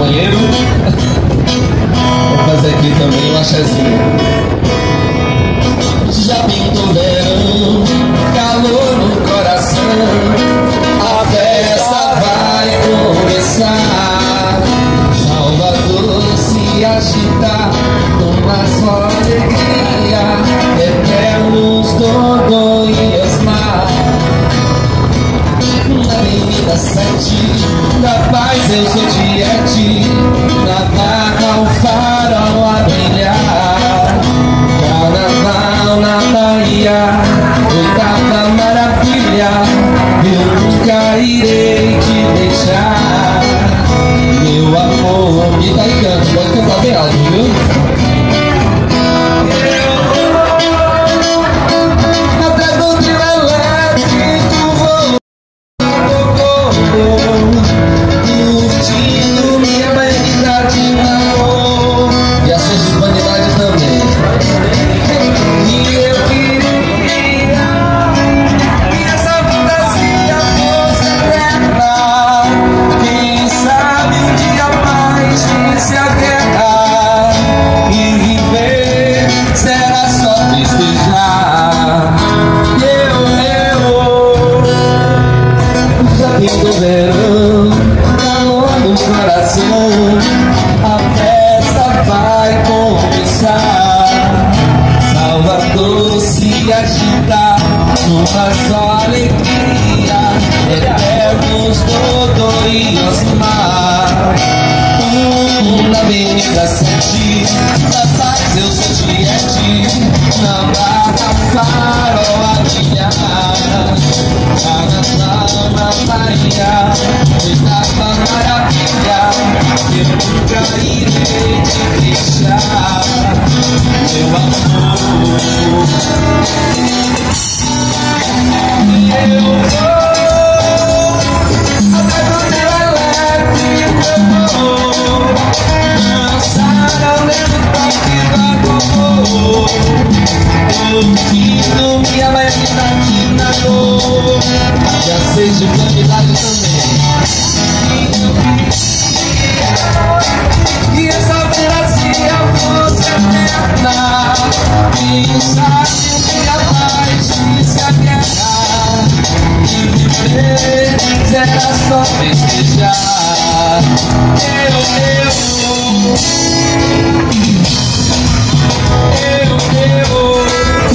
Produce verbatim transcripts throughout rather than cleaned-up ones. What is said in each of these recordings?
banheiro. Vou fazer aqui também um axézinho. Já pintou verão, calor no coração, a festa vai começar. Salvador se agita, uma só alegria, eternos Dodô e Osmar. Na Avenida Sete da Paz eu sou Tiete, na barra o farol a brilhar. Carnaval na Bahia, oitava maravilha, eu nunca irei te deixar. Meu amor, e tá aí canto, pode cantar bem alto, viu? Do verão, calor no coração, a festa vai começar. Salvador se agita, numa só alegria, eternos Dodô e Osmar. Um na Avenida Sete da Paz eu sou Tiete, na barra farol a brilhar. Carnaval na Bahia, oitava maravilha, eu nunca irei te deixar. Meu amor, eu vou até do teu elétrico, dançar ao lento toque do agogô, ouvindo minha verdade na dor. Já seja candidato também. E essa fantasia fosse eterna, quem sabe um dia mais disse a guerra, e viver será só festejar. Eu, eu, eu, eu.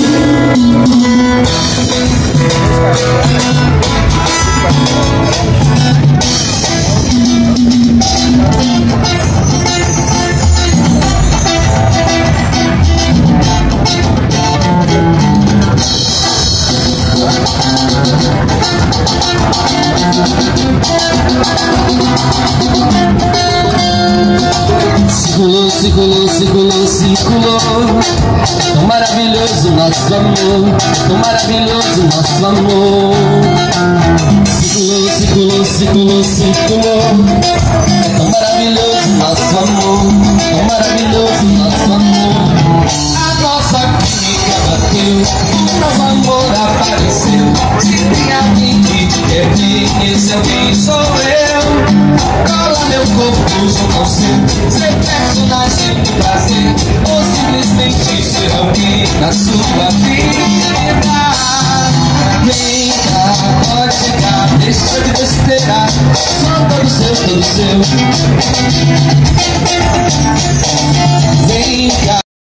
Circulou, circulou, circulou, circulou. Tão maravilhoso nosso amor, tão maravilhoso nosso amor. Circulou, circulou, circulou, circulou. Tão maravilhoso nosso amor, tão maravilhoso nosso amor. A nossa química bateu, o nosso amor apareceu. Se tem alguém que te quer ver, esse alguém sou eu. Cola meu corpo junto ao seu, ser personagem de prazer, ou simplesmente ser alguém na sua vida. Vem cá, pode chegar, deixa de besteira, só todo seu, todo seu. Vem cá.